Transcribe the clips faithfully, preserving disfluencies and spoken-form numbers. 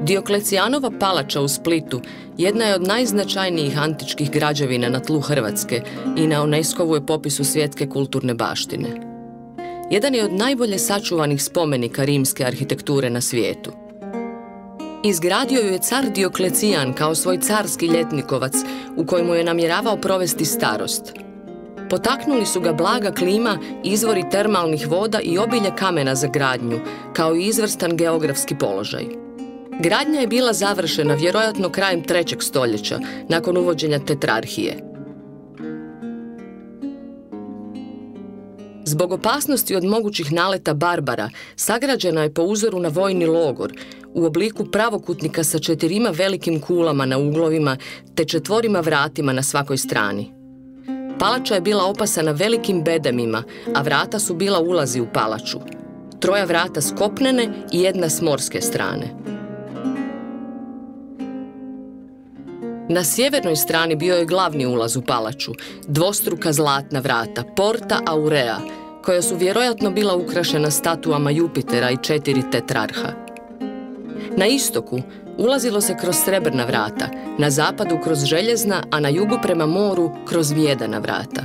Dioklecijanova palača u Splitu jedna je od najznačajnijih antičkih građevina na tlu Hrvatske i na UNESCO-vu je popisu svjetske kulturne baštine. Jedan je od najbolje sačuvanih spomenika rimske arhitekture na svijetu. Izgradio ju je car Dioklecijan kao svoj carski ljetnikovac u kojemu je namjeravao provesti starost. Potaknuli su ga blaga klima, izvori termalnih voda i obilje kamena za gradnju, kao i izvrstan geografski položaj. Gradnja je bila završena vjerojatno krajem trećeg stoljeća, nakon uvođenja tetrarhije. Zbog opasnosti od mogućih naleta Barbara, sagrađena je po uzoru na vojni logor, u obliku pravokutnika sa četirima velikim kulama na uglovima te četvorima vratima na svakoj strani. Palača je bila opasana velikim bedemima, a vrata su bila ulazi u palaču. Troja vrata s kopnene i jedna s morske strane. Na sjevernoj strani bio je glavni ulaz u palaču, dvostruka zlatna vrata, Porta Aurea, koja su vjerojatno bila ukrašena statuama Jupitera i četiri tetrarha. Na istoku ulazilo se kroz srebrna vrata, na zapadu kroz željezna, a na jugu prema moru kroz vijedana vrata.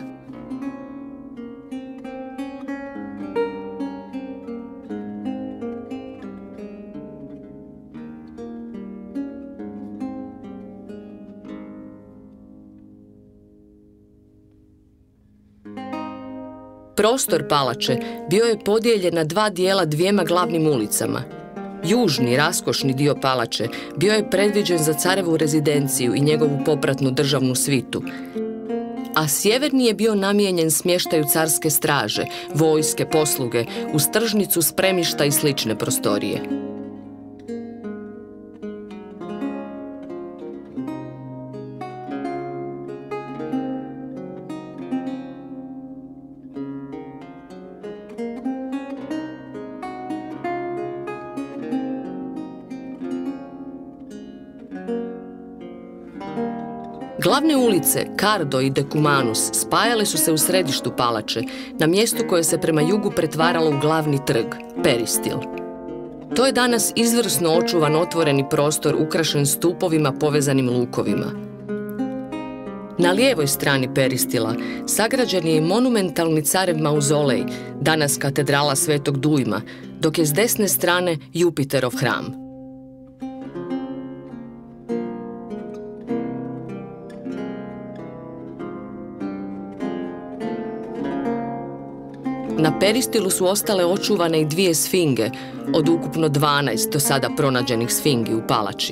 Prostor palače bio je podijeljen na dva dijela dvijema glavnim ulicama. Južni, raskošni dio palače bio je predviđen za carevu rezidenciju i njegovu popratnu državnu svitu, a sjeverni je bio namijenjen smještaju carske straže, vojske, posluge, uz tržnicu, spremišta i slične prostorije. Glavne ulice, Cardo i Decumanus, spajale su se u središtu palače, na mjestu koje se prema jugu pretvaralo u glavni trg, Peristil. To je danas izvrsno očuvan otvoreni prostor ukrašen stupovima povezanim lukovima. Na lijevoj strani Peristila sagrađen je i monumentalni carev mauzolej, danas katedrala Svetog Dujma, dok je s desne strane Jupiterov hram. Na Peristilu su ostale očuvane i dvije sfinge, od ukupno dvanaest do sada pronađenih sfingi u palači.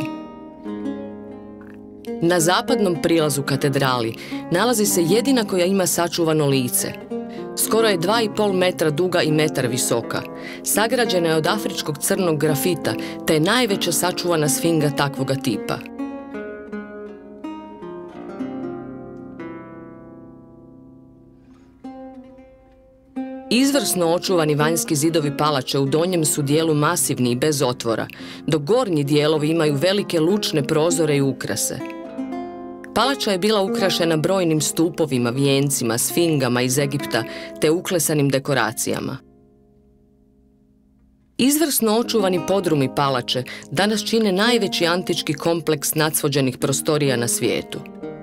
Na zapadnom prilazu katedrali nalazi se jedina koja ima sačuvano lice. Skoro je dva i pol metra duga i metar visoka. Sagrađena je od afričkog crnog grafita, te je najveća sačuvana sfinga takvoga tipa. Izvrsno očuvani vanjski zidovi palače u donjem su dijelu masivni i bez otvora, dok gornji dijelovi imaju velike lučne prozore i ukrase. Palača je bila ukrašena brojnim stupovima, vijencima, sfingama iz Egipta te uklesanim dekoracijama. Izvrsno očuvani podrumi palače danas čine najveći antički kompleks nadsvođenih prostorija na svijetu.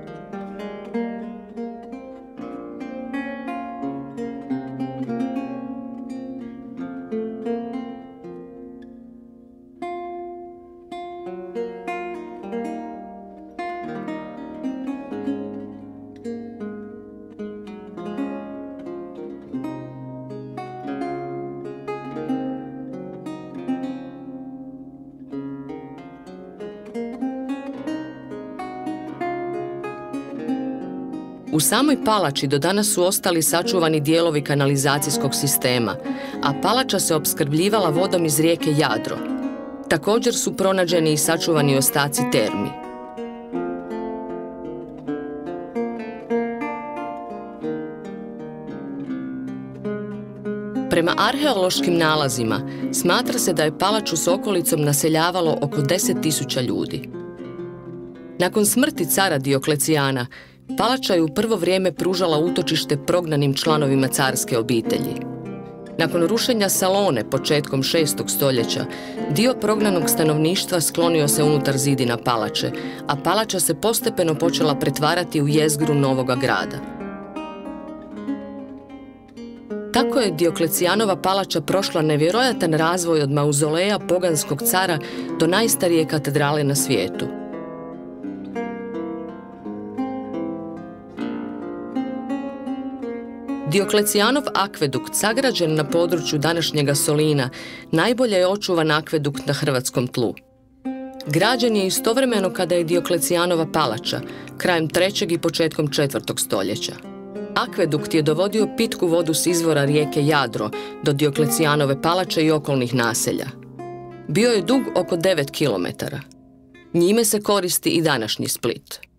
U samoj palači do danas su ostali sačuvani dijelovi kanalizacijskog sistema, a palača se opskrbljivala vodom iz rijeke Jadro. Također su pronađeni i sačuvani ostaci termi. Prema arheološkim nalazima, smatra se da je palaču s okolicom naseljavalo oko deset tisuća ljudi. Nakon smrti cara Dioklecijana, palača je u prvo vrijeme pružala utočište prognanim članovima carske obitelji. Nakon rušenja Salone početkom šestog stoljeća, dio prognanog stanovništva sklonio se unutar zidina palače, a palača se postepeno počela pretvarati u jezgru novoga grada. Tako je Dioklecijanova palača prošla nevjerojatan razvoj od mauzoleja poganskog cara do najstarije katedrale na svijetu. Dioklecijanov akvedukt, sagrađen na području današnjega Solina, najbolje je očuvan akvedukt na hrvatskom tlu. Građen je istovremeno kada je Dioklecijanova palača, krajem trećeg i početkom četvrtog stoljeća. Akvedukt je dovodio pitku vodu s izvora rijeke Jadro do Dioklecijanove palače i okolnih naselja. Bio je dug oko devet kilometara. Njime se koristi i današnji Split.